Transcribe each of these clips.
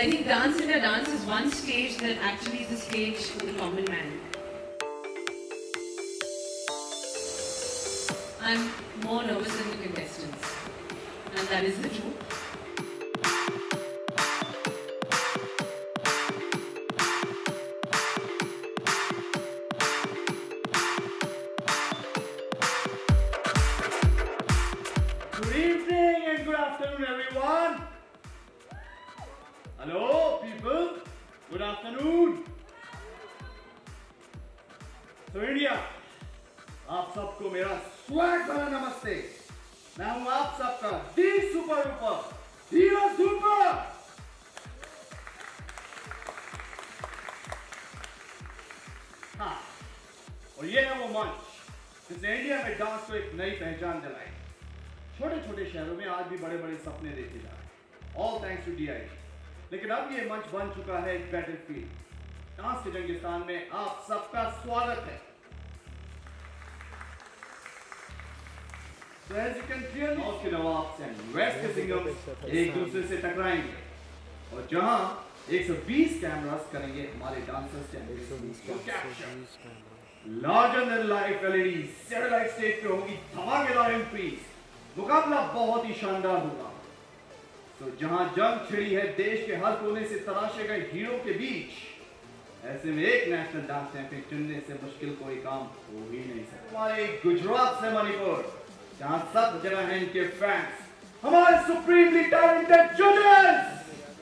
I think Dance India Dance is one stage that actually is the stage for the common man. I'm more nervous than the contestants, and that is the truth. Good evening and good afternoon, everyone. Hello, people. Good afternoon. So India, आप सबको मेरा swag भरा नमस्ते। मैं हूँ आप सबका दी super ऊपर धीरज धूपर। हाँ, और ये है वो मंच जिसने इंडिया में डांस को एक नई पहचान दिलाई। छोटे छोटे शहरों में आज भी बड़े बड़े सपने देखे जा रहे हैं, ऑल थैंक्स टू DIG। लेकिन अब ये मंच बन चुका है एक बैटलफील्ड। डांस के जंगिस्तान में आप सबका स्वागत है। So as you can clearly, north के नवाब्स एंड वेस्ट के सिंगम्स एक दूसरे से टकराएंगे और जहां 120 कैमरास करेंगे हमारे डांसर्स को कैप्चर। Larger than life LED satellite stage पे होगी धमाकेदार एंट्रीज। मुकाबला बहुत ही शानदार होगा। तो जहां जंग छिड़ी है देश के हर कोने से तराशे गए हीरो के बीच, ऐसे में एक नेशनल डांस चैंपियन चुनने से मुश्किल कोई काम हो ही नहीं सकता। हमारे गुजरात से मणिपुर, जहां सब जगह हैं इनके फैंस, हमारे सुप्रीमली टैलेंटेड जजेस।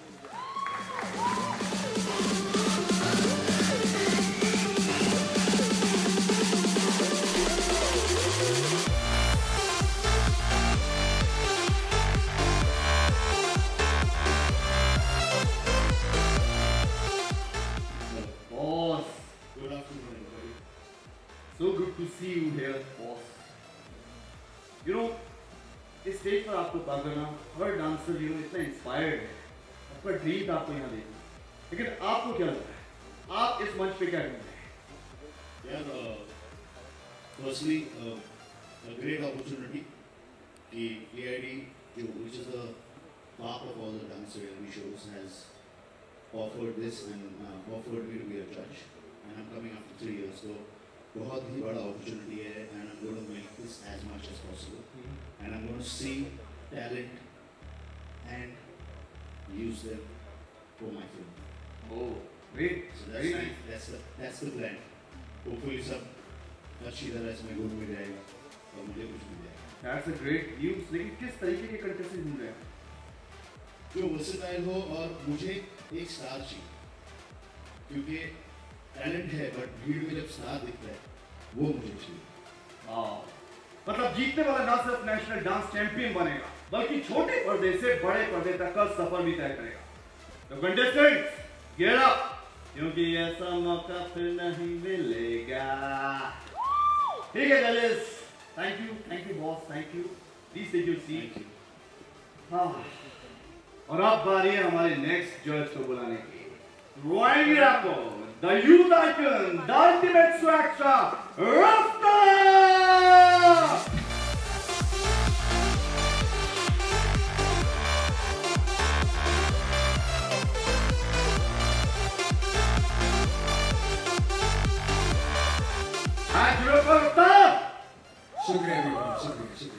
So good to see you here, boss. You know, इस स्टेज पर आपको पाकर ना हर डांसर इतना इंस्पायर्ड है। आपका ड्रीम था आपको यहाँ देखना, लेकिन आपको क्या लगता है आप इस मंच पे क्या ढूंढ रहे हैं? यार, firstly, a great opportunity कि AID, which is a part of all the dance reality shows, has offered this and offered me to be a judge, and I'm coming after 3 years, so बहुत ही बड़ा opportunity है, and I'm going to make this as much as possible, and I'm going to see talent and use them for my film. Oh, great! So Very nice. That's the plan. Hopefully सब अच्छी तरह से मैं good मिल जाएगा और मुझे कुछ मिल जाएगा। That's a great news. लेकिन किस तरीके के कंटेस्टेंट ढूंढ रहे हैं? जो वर्सेटाइल हो और मुझे एक स्टार चाहिए, क्योंकि टैलेंट है बट भीड़ में जब स्टार दिखता है वो मुझे चाहिए। मतलब जीतने वाला ना सिर्फ नेशनल डांस चैंपियन बनेगा बल्कि छोटे पर्दे से बड़े पर्दे तक का सफर भी तय करेगा। तो कंटेस्टेंट्स गेट अप, क्योंकि ऐसा मौका फिर नहीं मिलेगा। ठीक है जजेस, thank you boss, thank you. Please take your seat. हाँ, और अब बारी है हमारे नेक्स्ट जज को बुलाने की। रोएंगे आपको the youth icon, the ultimate swag star, Rafta! Thank you, Rafta! शुक्रिया everyone, शुक्रिया।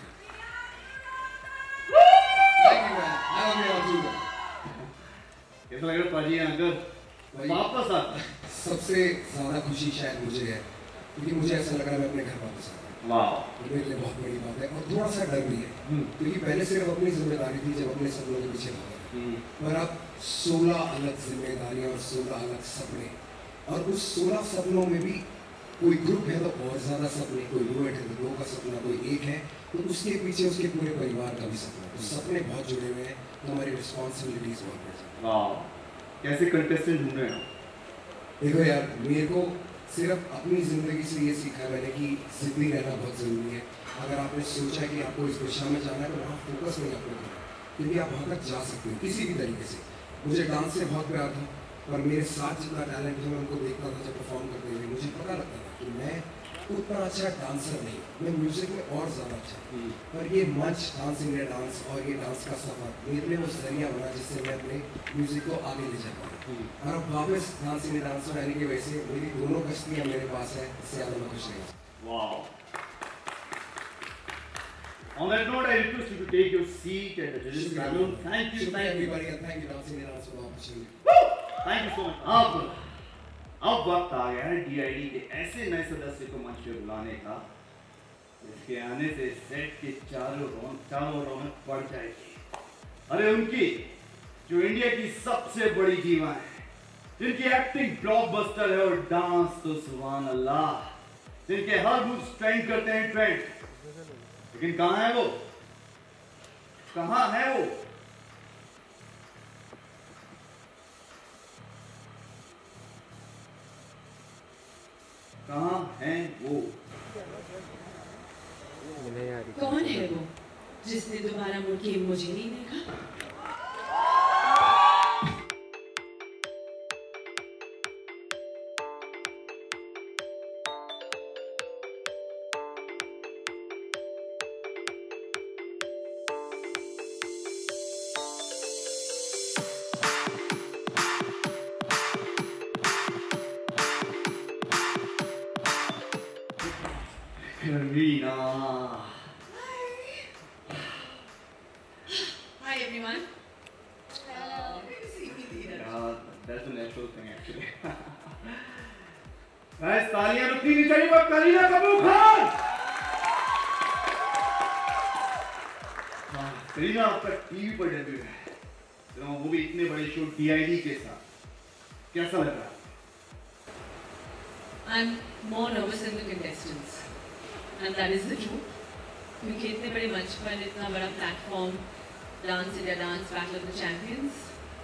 Thank you man, I love you all too. कैसा लग रहा पाजी अंकल? वापस आता। सबसे ज़्यादा खुशी शायद मुझे है, क्योंकि मुझे ऐसा लग रहा है मैं अपने घर वापस आ रहा हूँ। वाह, ये मेरे लिए बहुत बड़ी बात है और थोड़ा सा डर भी है, क्योंकि पहले सिर्फ अपनी जिम्मेदारी थी जब अपने सपनों के पीछे भागा, पर अब 16 अलग जिम्मेदारियाँ और 16 अलग सपने, और उस 16 सपनों में भी कोई ग्रुप है तो और ज़्यादा सपने, कोई डुएट है तो 2 का सपना, कोई एक है तो उसके पीछे उसके पूरे परिवार का भी सपना। तो सपने बहुत जुड़े हुए हैं, तो हमारी रिस्पॉन्सिबिलिटीज़ बहुत बढ़ जाती हैं। वाह, कैसे कंटेस्टेंट ढूंढ रहे हो? देखो यार, मेरे को सिर्फ अपनी ज़िंदगी से ये सीखा है मैंने कि ज़िंदगी रहना बहुत ज़रूरी है। अगर आपने सोचा है कि आपको इस दिशा में जाना है तो वहाँ फोकस नहीं आपको करना, क्योंकि आप वहाँ तक जा सकते हो किसी भी तरीके से। मुझे डांस से बहुत प्यार था, पर मेरे साथ जितना टैलेंट है मैं उनको देखता था जब परफॉर्म करते हुए, मुझे पता लगता था कि मैं उतना अच्छा डांसर नहीं, मैं म्यूजिक में और ज़्यादा अच्छा हूँ, पर ये मंच डांस इंडिया डांस और ये डांस का सफ़र मेरे लिए वो जरिया बना जिससे मैं अपने म्यूजिक को आगे ले जा पाऊँ। और अब वापस डांस इंडिया डांस में आने की वजह से मेरी दोनों कश्तियाँ मेरे पास है, इससे ज़्यादा मैं खुश नहीं। Wow. On that note, I request you to take your seat at the judges' panel. Thank you, everybody, and thank you Dance India Dance for the opportunity. Thank you so much. अब वक्त आ गया है DID के ऐसे नए सदस्य को मंच पे बुलाने का जिसके आने से सेट के चारों रौनक बढ़ जाएगी। अरे उनकी जो इंडिया की सबसे बड़ी जीवा है, जिनकी एक्टिंग ब्लॉकबस्टर है और डांस तो सुभान अल्लाह, जिनके हर मूव्स ट्रेंड करते हैं ट्रेंड, लेकिन कहाँ है वो? कहाँ है वो? कहाँ है वो? कौन है वो जिसने दोबारा मुड़ के मुझे नहीं देखा? Karina. Hi everyone. Yeah, that's a natural thing actually. Guys, तालियां रुकनी नहीं चाहिए पर करीना कपूर खान. करीना आपका टीवी पर डेब्यू है, तो वो भी इतने बड़े शो DID के साथ, कैसा लग रहा है? I'm more nervous than the contestants. And that is the truth. क्योंकि इतने बड़े मंच पर इतना बड़ा platform, dance India dance battle of the champions,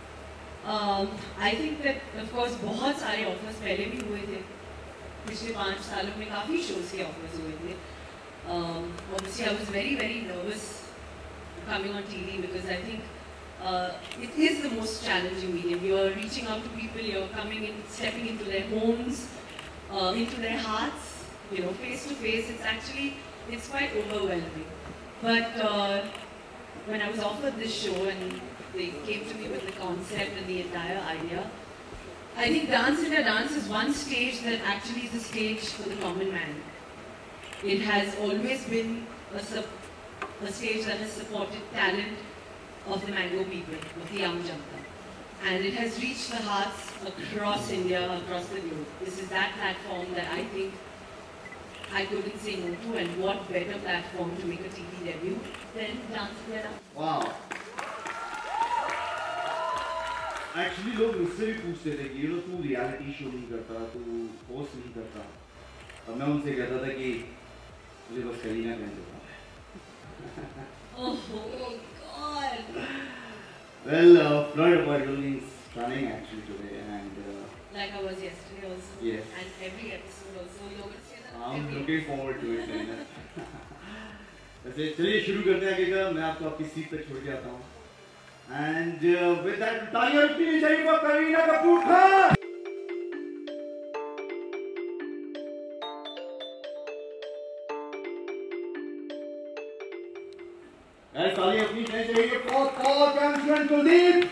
I think that of course बहुत सारे ऑफर्स पहले भी हुए थे, पिछले 5 सालों में काफ़ी शोज के ऑफर्स हुए थे. Obviously I was very nervous coming on TV because I think it is the most challenging medium. You are reaching out to people, you are coming in, stepping into their homes, into their hearts. You know, face to face, it's quite overwhelming. But when I was offered this show and they came to me with the concept and the entire idea, I think Dance India Dance is one stage that actually is a stage for the common man. It has always been a stage that has supported talent of the Mango people, of the young Janta. And it has reached the hearts across India, across the globe. This is that platform that I think I couldn't say no to, and what better platform to make a TV debut than Dance India Dance. Wow. Actually लोग मुझसे भी पूछते थे कि तू reality show नहीं करता, तू होस्ट नहीं करता, और मैं उनसे कहता था कि मुझे बस करीना कहने देता है. Oh God. Well, Floyd Apart will be stunning actually today, and like I was yesterday also. Yes. And every episode also. You're going to say that. I'm looking forward to it. वैसे चलिए शुरू करते हैं कि मैं आपको आपकी seat पे छोड़ के आता हूँ. And with that, तालियां रुकनी नहीं चाहिए for करीना कपूर खान. तालियां रुकनी नहीं चाहिए for champion Kuldeep.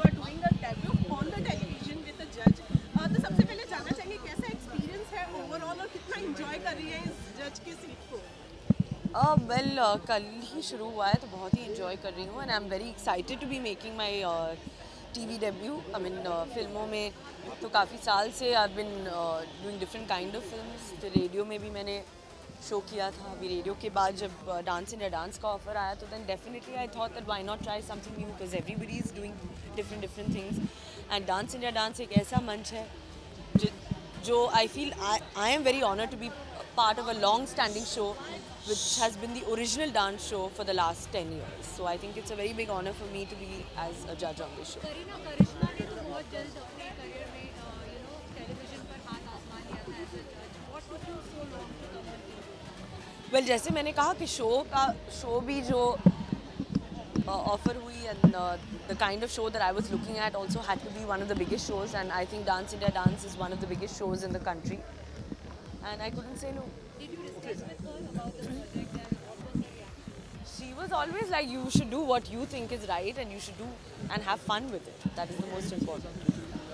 are doing a debut on the television with a judge. तो सबसे पहले जानना चाहेंगे कैसा एक्सपीरियंस है ओवरऑल और कितना एंजॉय कर रही है इस जज के सीट को? कल ही शुरू हुआ है तो बहुत ही इन्जॉय कर रही हूँ and I am very excited to be making my TV debut. I mean फिल्मों में तो काफ़ी साल से I been doing different kind of films. तो रेडियो में भी मैंने शो किया था। अभी रेडियो के बाद जब डांस इंडिया डांस का ऑफर आया तो then definitely I thought that why not try something new because everybody is doing different things and dance India dance एक ऐसा मंच है जो I feel I am very honoured to be part of a long standing show which has been the original dance show for the last 10 years. So I think it's a very big honor for me to be as a judge on this show. Karisma ने तो बहुत जल्द अपने career में television पर हाथ आजमा लिया था एज अ जज. What took you so long to come into? Well, जैसे मैंने कहा कि शो भी जो ऑफर हुई and the kind of show that I was looking at also had to be one of the biggest shows and I think Dance India Dance is one of the biggest shows in the country and I couldn't say no. Did you discuss with her about the project and what was her reaction? She was always like, you should do what you think is right and you should do and have fun with it. That is the most important.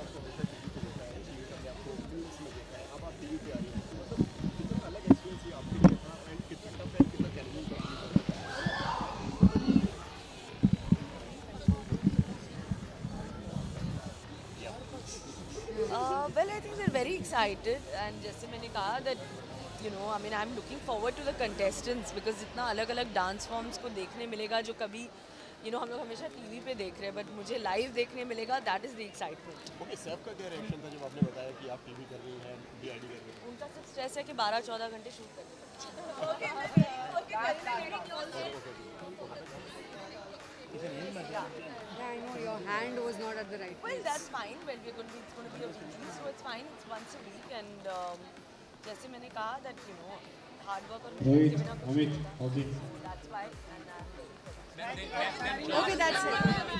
Well, I think they're very excited and जैसे मैंने कहा that you know, I mean, I'm looking forward to the contestants because इतना अलग-अलग dance forms को देखने मिलेगा जो कभी you know हम लोग हमेशा टीवी पे देख रहे हैं बट मुझे लाइव देखने मिलेगा. that is the excitement. Okay, Saif का क्या रिएक्शन था जब आपने बताया कि आप टीवी कर रही हैं, डीआईडी कर रही हैं? उनका सिर्फ स्ट्रेस है कि 12-14 घंटे शूट करने Yeah, I know your hand was not at the right Well, place. that's fine. Well, it's going to be a weekly, so it's fine. It's once a week and जैसे मैंने कहा that you know hard work और मेहनत के बिना कुछ नहीं होता. So that's why and Okay, that's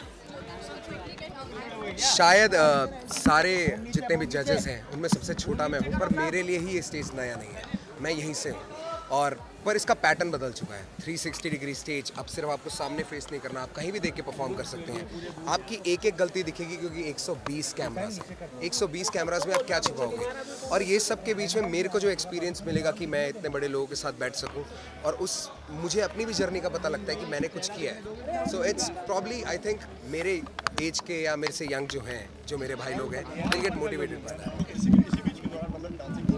it. शायद सारे जितने भी जजेस हैं उनमें सबसे छोटा मैं हूँ पर मेरे लिए ही ये स्टेज नया नहीं है. मैं यहीं से हूँ और पर इसका पैटर्न बदल चुका है. 360 डिग्री स्टेज. अब सिर्फ आपको सामने फेस नहीं करना, आप कहीं भी देख के परफॉर्म कर सकते हैं. आपकी एक एक गलती दिखेगी क्योंकि 120 कैमरास हैं. 120 कैमरास में आप क्या छिपाओगे. और ये सब के बीच में मेरे को जो एक्सपीरियंस मिलेगा कि मैं इतने बड़े लोगों के साथ बैठ सकूं और मुझे अपनी भी जर्नी का पता लगता है कि मैंने कुछ किया है. So it's probably I think मेरे एज के या मेरे से यंग जो हैं, जो मेरे भाई लोग हैं, they get motivated by that. इसी बीच के दौरान मतलब डांसिंग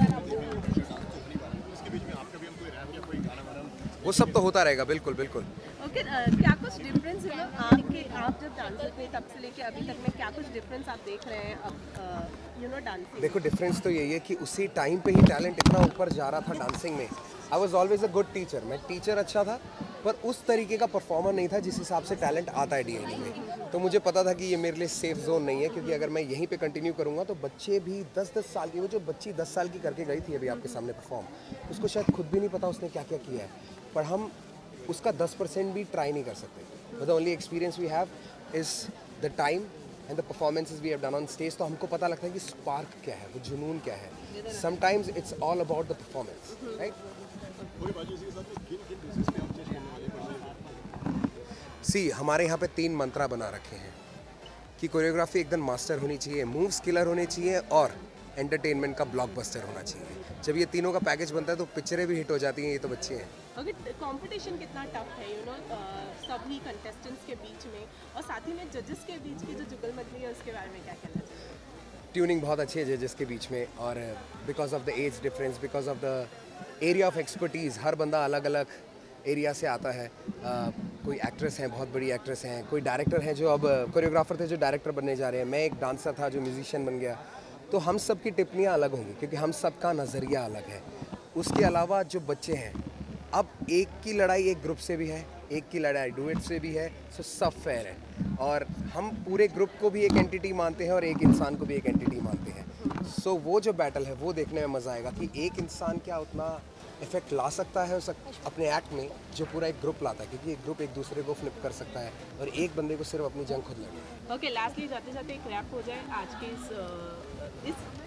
वो सब तो होता रहेगा. बिल्कुल बिल्कुल. ओके, क्या कुछ डिफरेंस है आप जब डांसर थे तब से लेके अभी तक में क्या कुछ डिफरेंस आप देख रहे हैं अब यू नो डांसिंग? देखो डिफरेंस तो यही है कि उसी टाइम पे ही टैलेंट इतना ऊपर जा रहा था डांसिंग में. I was always a good teacher. मैं टीचर अच्छा था पर उस तरीके का परफॉर्मर नहीं था जिस हिसाब से टैलेंट आता है डीआईडी में. तो मुझे पता था कि ये मेरे लिए सेफ जोन नहीं है क्योंकि अगर मैं यहीं पे कंटिन्यू करूँगा तो बच्चे भी 10-10 साल की, वो जो बच्ची 10 साल की करके गई थी अभी आपके सामने परफॉर्म, उसको शायद खुद भी नहीं पता उसने क्या क्या किया है. पर हम उसका 10% भी ट्राई नहीं कर सकते. But the only experience we have is the time and the performances we have done on stage. तो हमको पता लगता है कि स्पार्क क्या है, वो जुनून क्या है. Sometimes it's all about the performance, right. See हमारे यहाँ पे 3 मंत्रा बना रखे हैं कि कोरियोग्राफी एकदम मास्टर होनी चाहिए, मूव्स किलर होने चाहिए और एंटरटेनमेंट का ब्लॉकबस्टर होना चाहिए. जब ये तीनों का पैकेज बनता है तो पिक्चरें भी हिट हो जाती हैं. ये तो बच्चे हैं. ओके, कंपटीशन कितना टफ है यू नो सभी कंटेस्टेंट्स के बीच में और साथ ही में जजेस के बीच की जो जुगलबंदी है उसके बारे में क्या कहना चाहिए? ट्यूनिंग बहुत अच्छी है जजेस के बीच में और because of the age difference, because of the area of expertise, हर बंदा अलग अलग एरिया से आता है. कोई एक्ट्रेस हैं, बहुत बड़ी एक्ट्रेस हैं, कोई डायरेक्टर हैं जो अब कोरियोग्राफर थे जो डायरेक्टर बनने जा रहे हैं. मैं एक डांसर था जो म्यूजिशियन बन गया. तो हम सब की टिप्पणियाँ अलग होंगी क्योंकि हम सब का नज़रिया अलग है. उसके अलावा जो बच्चे हैं, अब एक की लड़ाई एक ग्रुप से भी है, एक की लड़ाई डुएट से भी है. सो सब फेयर है और हम पूरे ग्रुप को भी एक एंटिटी मानते हैं और एक इंसान को भी एक एंटिटी मानते हैं. सो वो जो बैटल है वो देखने में मज़ा आएगा कि एक इंसान क्या उतना इफेक्ट ला सकता है अपने एक्ट में जो पूरा एक ग्रुप लाता है, क्योंकि एक ग्रुप एक दूसरे को फ्लिप कर सकता है और एक बंदे को सिर्फ अपनी जंग खुद लड़नी है. ओके, लास्टली जाते जाते एक रैप हो जाए आज के इस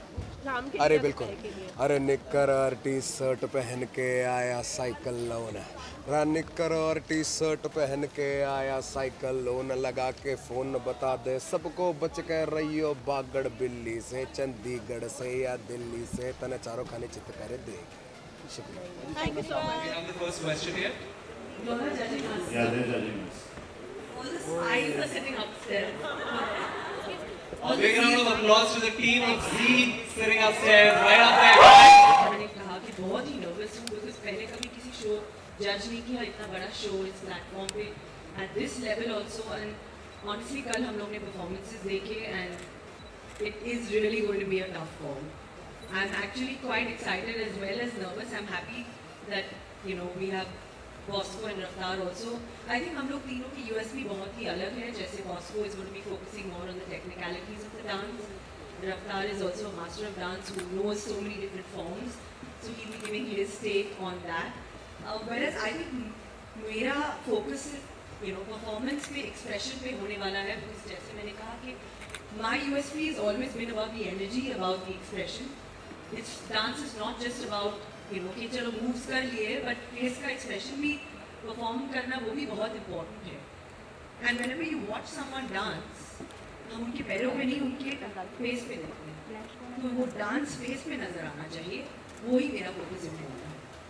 राम के अरे लिए बिल्कुल, बताने के लिए। अरे निक्कर और टी शर्ट पहन के आया साइकिल लोन, निक्कर और टी शर्ट पहन के आया साइकिल लोन, लगा के फोन बता दे सबको बच के रहियो बागड़ बिल्ली से, चंडीगढ़ से या दिल्ली से, तने चारों खाने चित करे दे। शुक्रिया। Thank you so much. We have the first question here. You're not judging us. Yeah, they're judging us. All the spies are sitting upstairs. A big round of applause to the team of Z sitting upstairs, right up there. मैंने कहा कि बहुत ही nervous हूँ because पहले कभी किसी show जज नहीं किया, इतना बड़ा शो इस प्लेटफॉर्म पे at this level also, and honestly कल हम लोग ने performances देखे and it is really going to be a tough call. I'm actually quite excited as well as nervous. I'm happy that we have Bosco and Raftaar also. I think हम लोग तीनों की USP बहुत ही अलग है. जैसे Bosco is going to be focusing more on the technicalities of the dance. Raftaar is also a master of dance who knows so many different forms, so he'll be giving his take on that. Whereas I think मेरा focus performance पे, expression पे होने वाला है, because जैसे मैंने कहा कि my USP has always been about the energy, about the expression. It's dance is not just about कि चलो moves कर लिए, but face का expression भी perform करना वो भी बहुत important है. And whenever you watch someone dance, हम उनके पैरों पे नहीं, उनके face पे देखते हैं. तो वो dance face पे नजर आना चाहिए. वो ही मेरा focus होगा.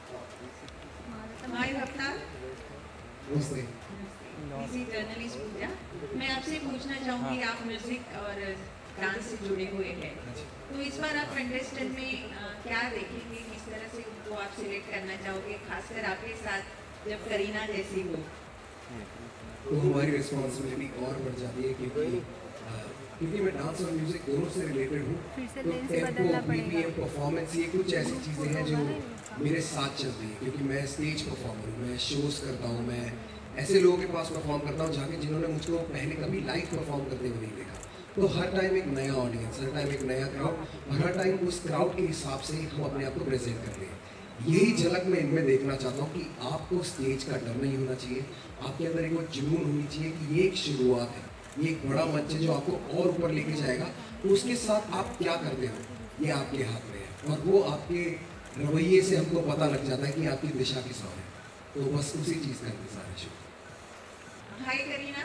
Hi Raftaar. नमस्ते। किसी जर्नलिस्ट पूजा, मैं आपसे पूछना चाहूँगी, आप म्यूजिक और डांस से जुड़े हुए हैं, तो इस बार आप कंटेस्टेंट में क्या देखेंगे, किस तरह से उनको आप सिलेक्ट करना चाहोगे, खासकर आपके साथ जब करीना जैसी हो? तो हमारी रिस्पॉन्सिबिलिटी और बढ़ जाती है क्योंकि मैं डांस और म्यूजिक दोनों से रिलेटेड हूँ, तो टेम्पो, बीपीएम, परफॉर्मेंस, ये कुछ ऐसी चीज़ें हैं जो मेरे साथ चलती हैं, क्योंकि मैं स्टेज परफॉर्मर हूँ, मैं शोज़ करता हूँ, मैं ऐसे लोगों के पास परफॉर्म करता हूँ जाके जिन्होंने मुझको पहले कभी लाइव परफॉर्म करते हुए नहीं देखा। तो हर टाइम एक नया ऑडियंस, हर टाइम एक नया क्राउड, और हर टाइम उस क्राउड के हिसाब से हम अपने आप को प्रेजेंट करते हैं। यही झलक मैं इनमें देखना चाहता हूँ कि आपको स्टेज का डर नहीं होना चाहिए, आपके अंदर एक वो जुनून होनी चाहिए कि ये एक शुरुआत है, ये एक बड़ा मंच है जो आपको और ऊपर लेके जाएगा। तो उसके साथ आप क्या करते हो ये आपके हाथ में है, और वो आपके रवैये से हमको पता लग जाता है कि आपकी दिशा किस ओर है। तो बस उसी चीज़ का इंतजार है। हाय करीना,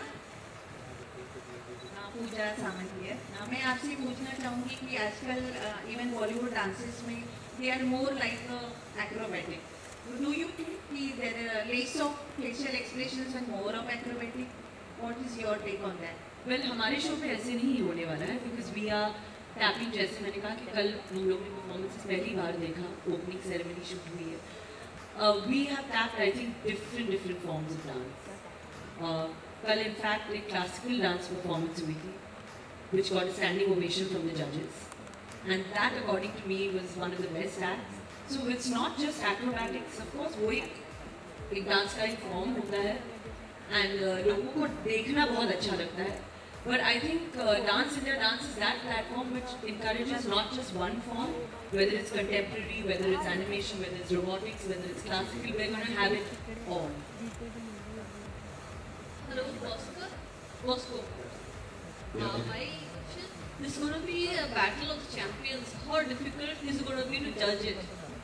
पूजा सामंत है। मैं आपसे पूछना चाहूँगी कि आजकल इवन बॉलीवुड डांसेस में they are more like acrobatic. Do you think कि there are less of facial expressions and more of acrobatic? What is your take on that? Well, हमारे शो पे ऐसे नहीं होने वाला है, बिकॉज वी आर टैपिंग. जैसे मैंने कहा कि कल हम लोग ने परफॉर्मेंसेस पहली बार देखा, ओपनिंग सेरेमनी शूट हुई है. We have tapped I think different forms of dance. कल इनफैक्ट एक क्लासिकल डांस परफॉर्मेंस हुई थी which got a standing ovation from the judges, and that according to me was one of the best acts. So it's not just acrobatics, of course वो एक dance का एक form होता है, and लोगों को देखना बहुत अच्छा लगता है. But I think Dance India Dance is that platform which encourages not just one form, whether it's contemporary, whether it's animation, whether it's robotics, whether it's classical, we're going to have it all. Hello, Bosco. My question, this is going to be a battle of champions. How difficult is it going to be to judge it?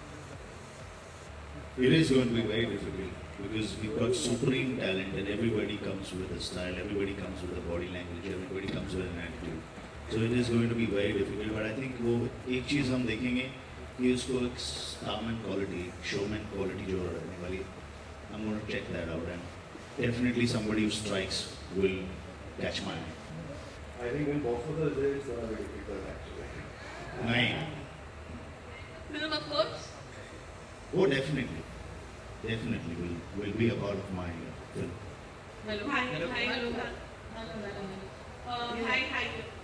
It is going to be very difficult because we've got supreme talent and everybody comes with a style, everybody comes with a body language, everybody comes with an attitude. So it is going to be very difficult. But I think वो एक चीज़ हम देखेंगे कि उसको एक starman quality, showman quality जो रहने वाली, I'm going to check that out and definitely somebody who strikes will catch my eye. I think in both of the days it's going to be difficult actually. नहीं. Film of course. Oh, definitely will be a part of my film. Hello. Hi. Hello. Hello. Hi.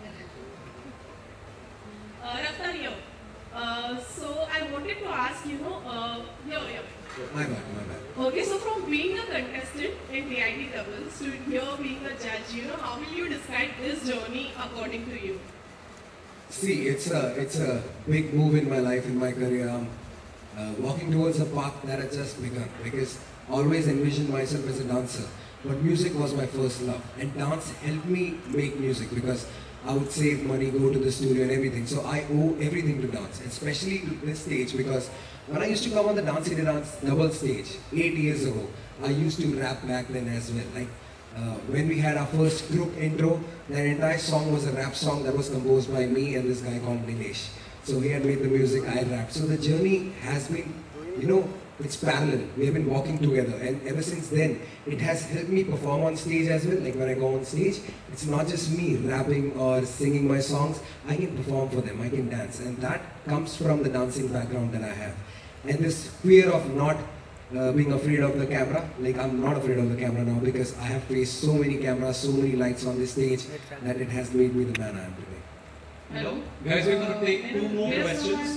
Raftaar here. So I wanted to ask, here. My bad. Okay, so from being a contestant in DID doubles to here being a judge, how will you describe this journey according to you? See, it's a big move in my life, in my career. I'm walking towards a path that has just begun, because I always envisioned myself as a dancer. but music was my first love, and dance helped me make music because I would save money, go to the studio and everything. So I owe everything to dance, especially to this stage, because when I used to come on the Dance India Dance double stage 8 years ago, I used to rap back then as well. Like when we had our first group intro, that entire song was a rap song that was composed by me and this guy called Dinesh. So he had made the music, I rapped. So the journey has been, you know, it's parallel. We have been walking together, and ever since then, it has helped me perform on stage as well. Like when I go on stage, it's not just me rapping or singing my songs. I can perform for them, I can dance, and that comes from the dancing background that I have. And this fear of not being afraid of the camera, like I'm not afraid of the camera now because I have faced so many cameras, so many lights on this stage that it has made me the man I am today. Hello, guys, we're going to take 2 more questions.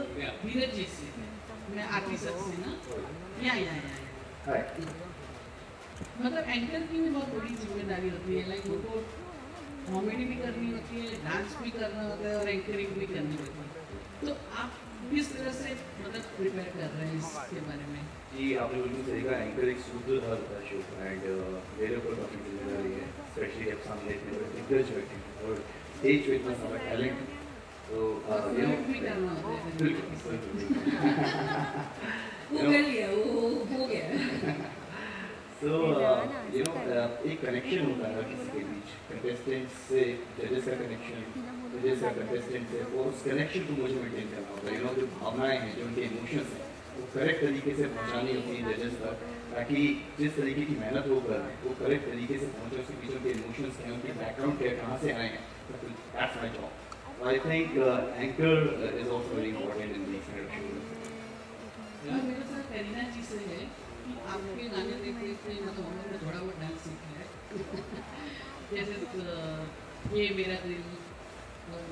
मैं आती सबसे ना या मतलब anchor की भी बहुत बड़ी जिम्मेदारी होती है, लाइक उनको कॉमेडी भी करनी होती है, डांस भी करना होता है और एंकरिंग भी करनी होती है. तो आप किस तरह से मतलब प्रिपेयर कर रहे हैं इसके बारे में? जी, आपने बिल्कुल सही कहा. एंकर एक सूत्रधार होता है शो का, एंड मेरे ऊपर काफ़ी जिम्मेदारी है, स्पेशली अब सामने इतने बड़े दिग्गज बैठे हैं और स्टेज पे इतना सारा टैलेंट. So, you know, एक कनेक्शन होता है किसी के बीच, कंटेस्टेंट्स से जजेस का कनेक्शन, जजेस का कंटेस्टेंट से, और उस कनेक्शन को मुझे मेंटेन करना होता है. जो भावनाएं हैं, जो उनके इमोशंस हैं, वो करेक्ट तरीके से पहुंचानी होती है जजेस तक, ताकि जिस तरीके की मेहनत वो कर रहे हैं वो करेक्ट तरीके से पहुंचे. उसके पीछे उनके इमोशंस हैं, उनके बैकग्राउंड क्या, कहाँ से आए हैं. That's my job. I think anchor is also very important in these kind of shows. मेरे साथ करीना जी से है कि आपके गाने देखते देखते मतलब हम लोग ने थोड़ा बहुत डांस सीखा है. जैसे ये मेरा दिल और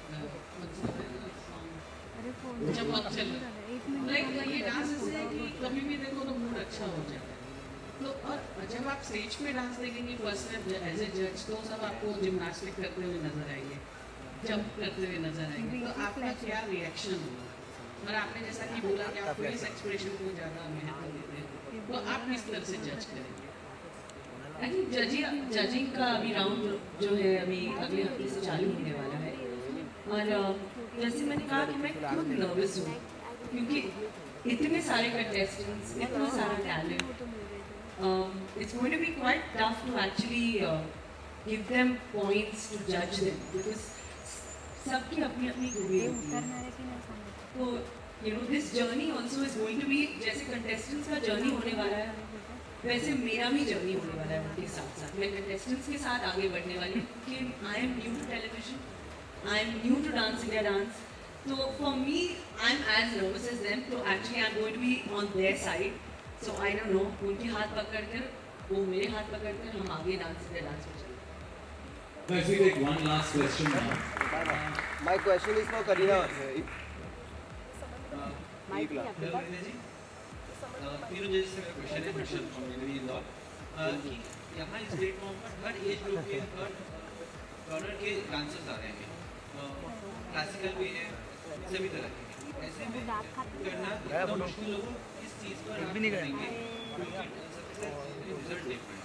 जब आप चल लाइक ये डांस ऐसे है कि कभी भी देखो तो मूड अच्छा हो जाता है. तो और जब आप स्टेज पे डांस देखेंगे फर्स्ट टाइम एज ए जज, तो सब आपको जिम्नास्टिक करते हुए नजर आएंगे, जंप करते हुए नजर आएंगे. तो आपका क्या रिएक्शन होगा? और आपने जैसा कि बोला कि आप फेस एक्सप्रेशन को ज़्यादा महत्व देते हैं, तो आप किस तरह से जज करेंगे? आई थिंक जजिंग का अभी राउंड जो है अभी अगले हफ्ते से चालू होने वाला है. और जैसे मैंने कहा कि मैं खुद नर्वस हूँ क्योंकि इतने सारे कंटेस्टेंट्स, इतना सारा talent. It's going to be quite tough to actually give them points to judge them because सबकी अपनी अपनी खूबी होती है. तो this journey also is going to be जैसे contestants का journey होने वाला है, वैसे मेरा भी journey होने वाला है उनके साथ साथ. मैं contestants के साथ आगे बढ़ने वाली हूँ क्योंकि I am new to television, I am new to Dance India Dance. So for me, I am as nervous as them. So actually I am going to be on their side. So I don't know, उनके हाथ पकड़कर, वो मेरे हाथ पकड़कर हम आगे Dance India Dance में चलेंगे. Guys, we take one last question now. My question is for Kareena. तीनों जजेस से मेरा क्वेश्चन है, क्वेश्चन फ्रॉम मेरी इंदौर कि यहाँ इस प्लेटफॉर्म पर हर एज ग्रुप के हर जॉनर के डांसर्स आ रहे हैं, क्लासिकल भी है, सभी तरह के. ऐसे में करना तो मुश्किल लोगों इस चीज़ पर भी नहीं करेंगे क्योंकि सबसे रिजल्ट डिफरेंट.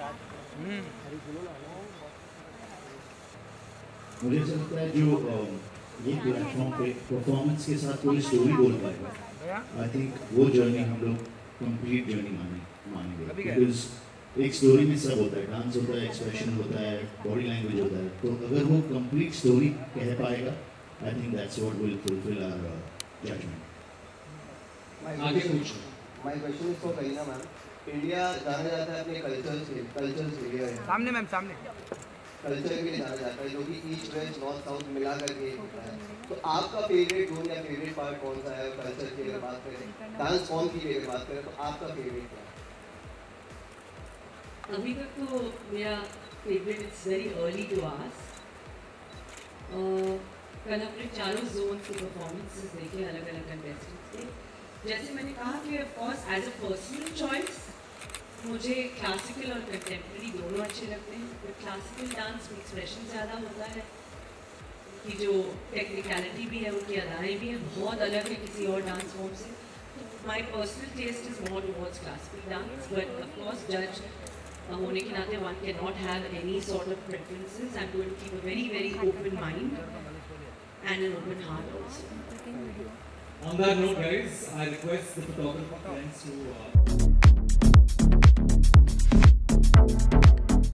मुझे ऐसा लगता है जो ये प्लेटफॉर्म पे परफॉर्मेंस के साथ कोई स्टोरी बोल पाएगा, आई थिंक वो जर्नी हम लोग कंप्लीट जर्नी मानेंगे. बिकॉज एक स्टोरी में सब होता है, डांस होता है, एक्सप्रेशन होता है, बॉडी लैंग्वेज होता है. तो अगर वो कंप्लीट स्टोरी कह पाएगा, I think that's what will fulfil our judgement. आगे पूछो. My question is for Kareena ma'am. India जाना जाता है अपने कल्चर के लिए. सामने मैम, सामने. कल्चर के लिए जाना जाता है जो कि ईस्ट वेस्ट नॉर्थ साउथ मिला करके होता है. तो आपका फेवरेट जोन या फेवरेट पार्ट कौन सा है? कल्चर की अगर बात करें, डांस फॉर्म की अगर बात करें, तो आपका फेवरेट क्या है? अभी तक तो मेरा favourite, it's very early to ask. कल हमने चारों जोन के परफॉर्मेंसेस देखे अलग अलग कंटेस्टेंट्स के. जैसे मैंने कहा कि of course as a personal choice मुझे क्लासिकल और कंटेम्प्रेरी दोनों अच्छे लगते हैं. बट क्लासिकल डांस में एक्सप्रेशन ज़्यादा होता है, कि जो टेक्निकलिटी भी है, उनकी अदाएँ भी हैं, बहुत अलग है किसी और डांस फॉर्म से. My personal taste is more towards classical dance, but of course जज होने के नाते one cannot have any sort of preferences. I'm going to keep a very, very open mind and an open heart also. On that note, guys, I request the photographer friends to